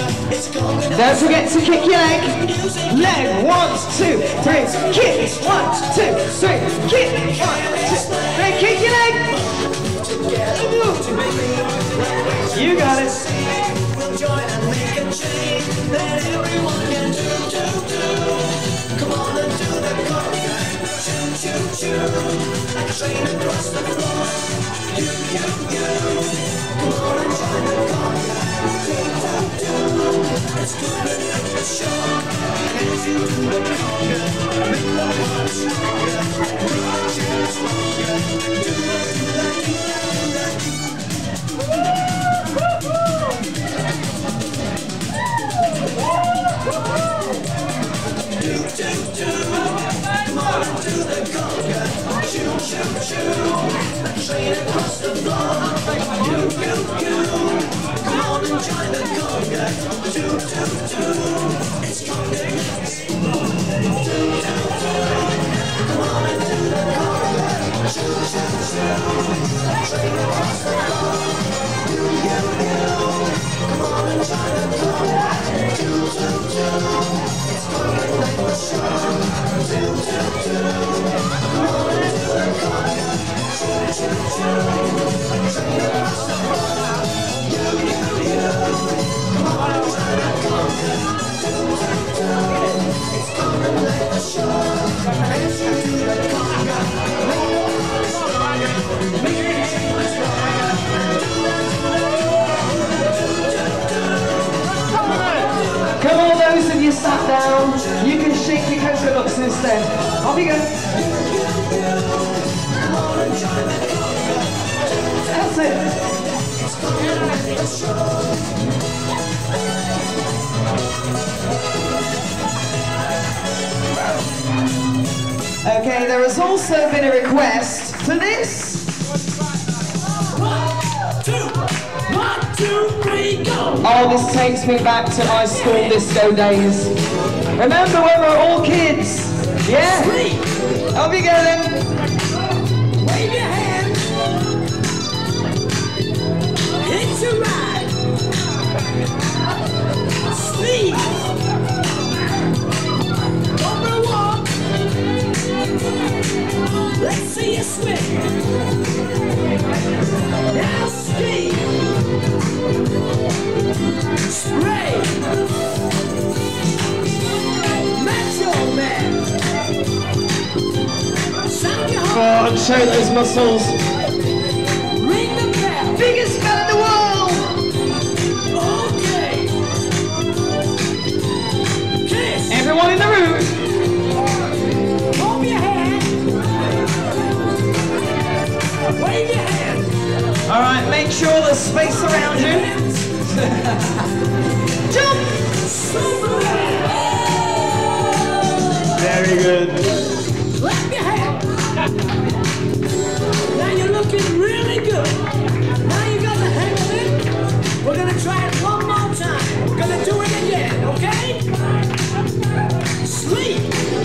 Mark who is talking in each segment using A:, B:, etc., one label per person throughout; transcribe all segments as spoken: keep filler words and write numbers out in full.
A: Don't forget to kick your leg. Leg, one, two, three, kick. One, two, three, kick. One, two, three, kick your leg. You got it. Come on and do the conga. Choo, choo, choo. Like a train across the floor. You, you, you. Come on and join the conga. Do, do, do. Let's do it at the show. As you do the conga, make the heart stronger. Make you stronger. Do that, do that, do that, do that. Do, do, do. Come on and do the conga. Choo, choo, choo. A train across the floor. You, you, you. Come on and join the conga. Do, do, do. It's conga next. Do, do, do. Come on and do the conga. Choo, choo, choo. A train across the floor. You, you, you. Come on and join the conga. Do, do, do. It's conga like the show. Do, do, do. Come on and do the conga. Choo, choo, choo. A train across the floor. You, you, you. Come on and join the conga. Do, do, do. It's conga like the show. As you do the conga. Make it stronger. Come on, those of you sat down, you can shake your coconuts instead. Off you go. That's it. Okay, there has also been a request for this. One, two, three, go! Oh, this takes me back to my school disco days. Remember when we were all kids? Yeah? Off you go then. Wave your hand. It's a ride. Sleep. Go for a walk. Let's see you swim. Now ski. Spray. Metro Man. Sound your heart. Oh, and show those muscles. Ring the bell. Biggest bell in the world. Okay. Kiss. Everyone in the room. Hold your hand. Wave your hand. All right, make sure there's space around you. Jump! Very good. Clap your hands. Now you're looking really good. Now you got the hang of it. We're gonna try it one more time. We're gonna do it again, okay? Sleep.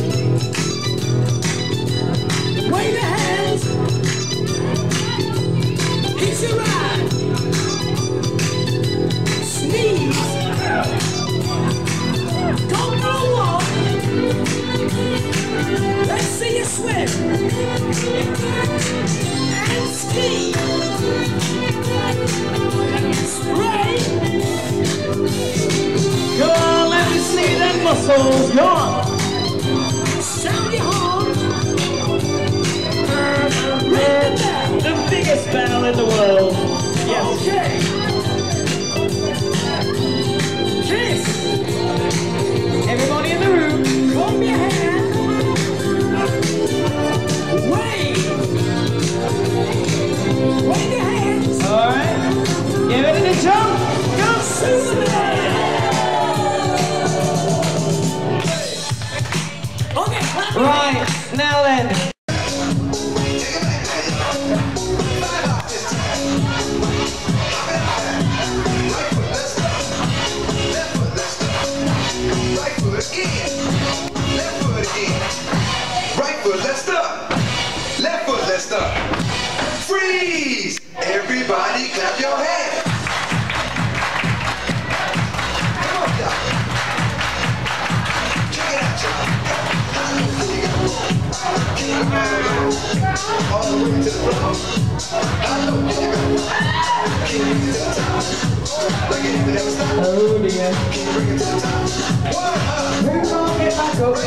A: Wave your hands. Hitch your ride. Sneeze. Go for a walk. Let's see you swim. And ski. Spray. Go on, let me see them muscles. Go on. Sound your horn. Ring the bell. The biggest bell in the world. Yes. Okay. Kiss. Everybody in the room, comb your hair. Wave. Wave your hands. All right. Get ready to jump. Go Superman. Okay. Right. Now then.
B: Freeze! Everybody clap your hands. Come Oh dear. Who's gonna get back up?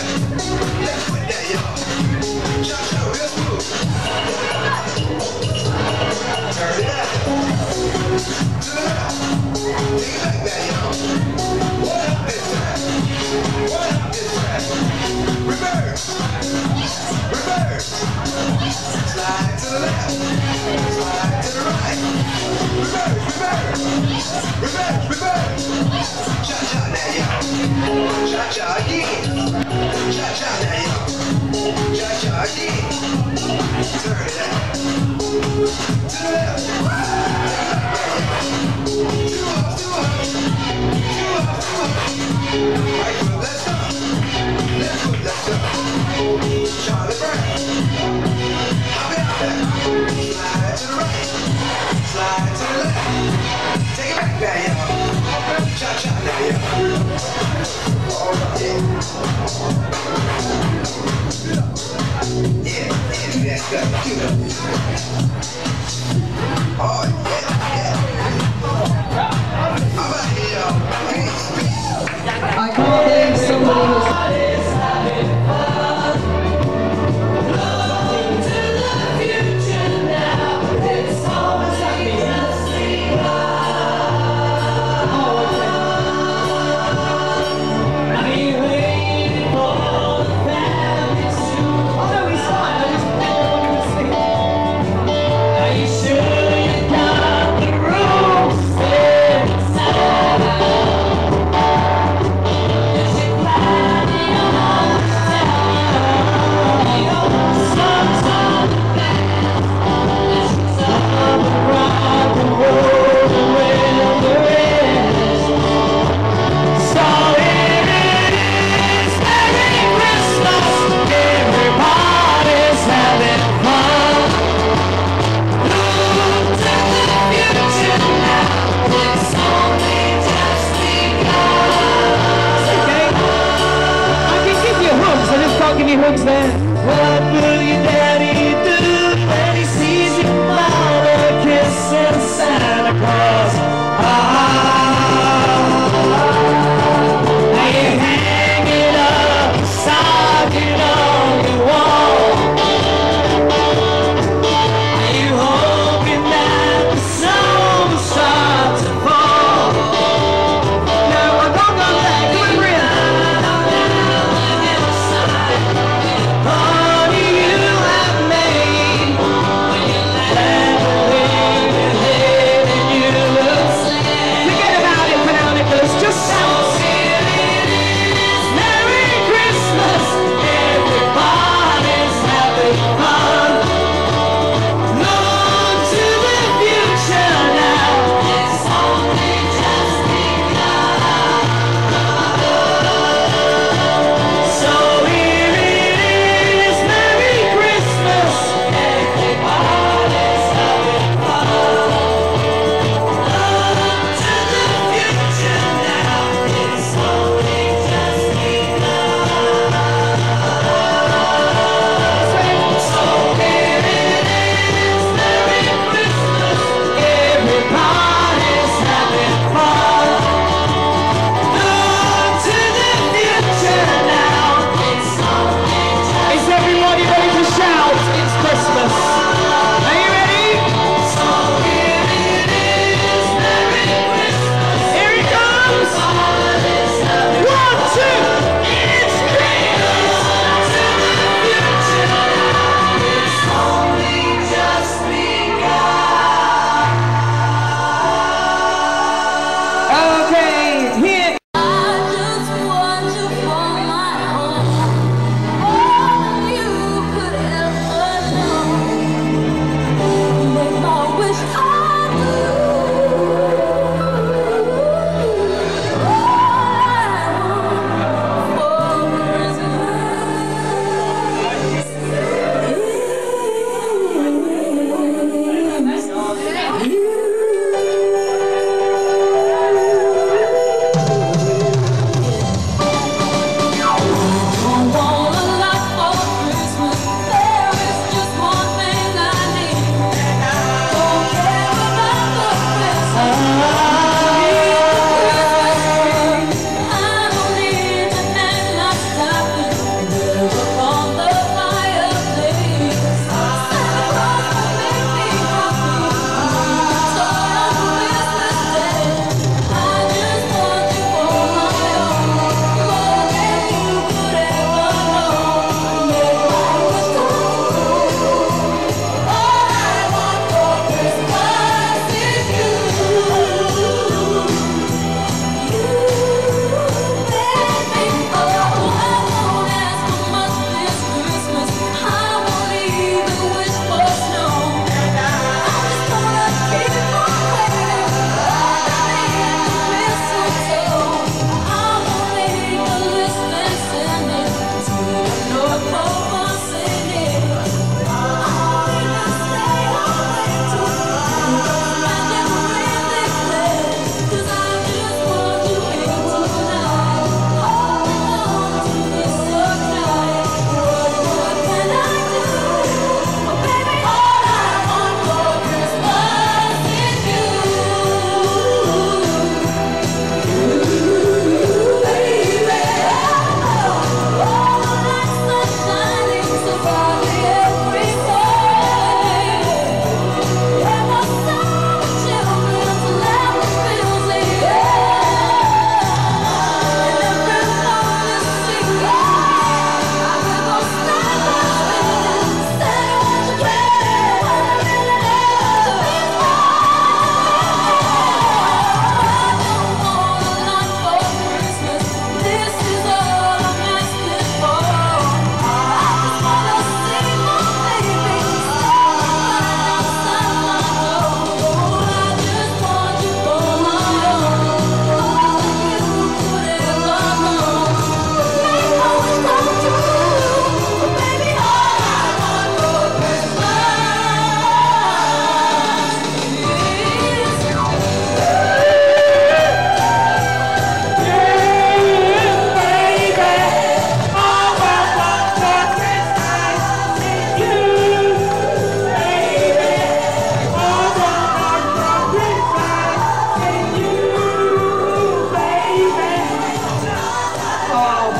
A: Turn it up. To the left. Take it back there, y'all. One up this time. One up this time. Reverse. Reverse. Slide to the left. Slide to the right. Reverse, reverse. Reverse, reverse. Cha-cha now, y'all. Cha-cha again. Cha-cha now, y'all. Cha-cha again. Turn it out. To the left. Two up, two up. Two up, two up. Right foot, let's go. Left foot, let's go. Charlie Brown. Hop it out there. Slide to the right. Slide to the left. Take it back there, y'all. Cha-cha now, y'all. All right, yeah. Yeah, yeah, that's good. Cute up. Oh, yeah, yeah. How about you, y'all? Peace, peace.
B: I can't believe somebody who's... Give me hooks there. What will your daddy do when he sees your mama kissing Santa Claus? Ah, are you hanging up, socket on your wall? Are you hoping that the snow will start to fall? Now we're gonna go back to the bridge. Party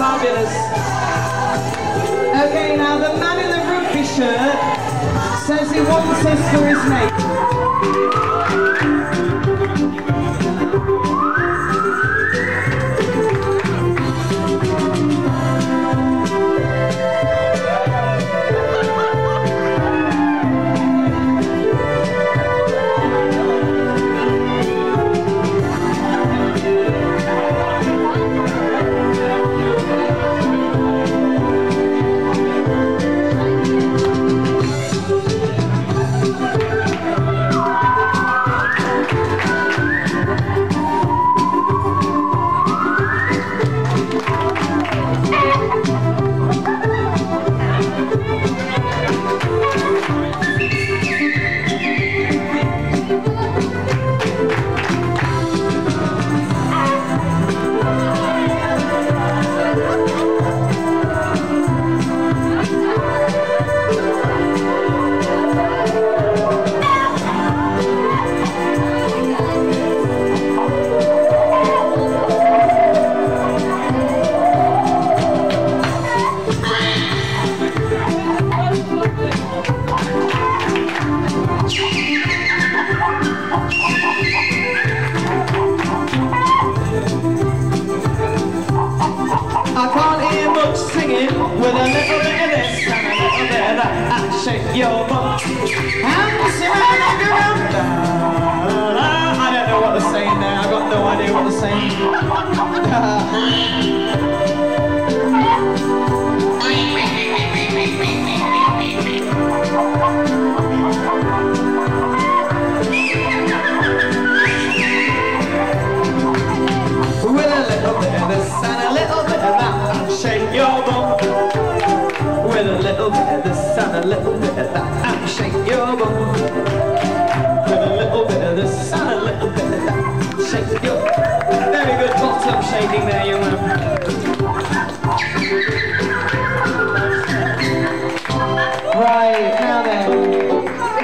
B: fabulous. Okay, now the man in the rugby shirt says he wants us for his mate. With a little bit of this and a little bit of that, and shake your bum. And surround around. I don't know what they're saying there. I've got no idea what they're saying. With a little bit of this and a little bit of that, and shake your bum. With a little bit of this and a little bit of that, and shake your bum. With a little bit of this and a little bit of that, shake your bum. Very good bottom shaking there, young man. Right, now then.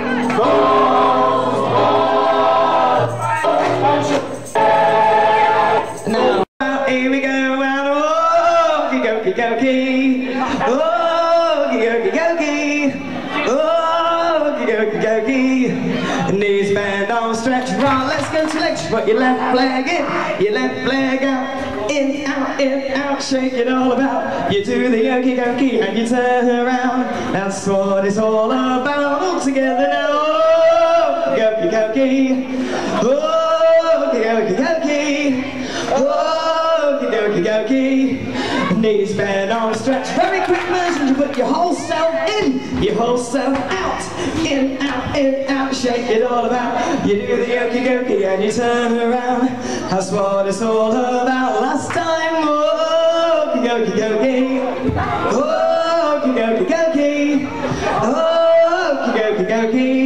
B: Now, here we go, and oh, okey dokey, oh, okey dokey, oh, okey dokey. Knees bend, arms stretch, right, let's go to legs. Put your left leg in, your left leg out, in, out, in, out, shake it all about. You do the okey dokey and you turn around. That's what it's all about. All together now, oh, okey dokey, oh, okey dokey, oh, okey dokey. Knees bend, arms stretch, very quick version. You put your whole self in, your whole self out, in, out, in, out, shake it all about. You do the okey dokey and you turn around. That's what it's all about. Last time, oh, okey dokey, oh, okey dokey, oh, okey dokey.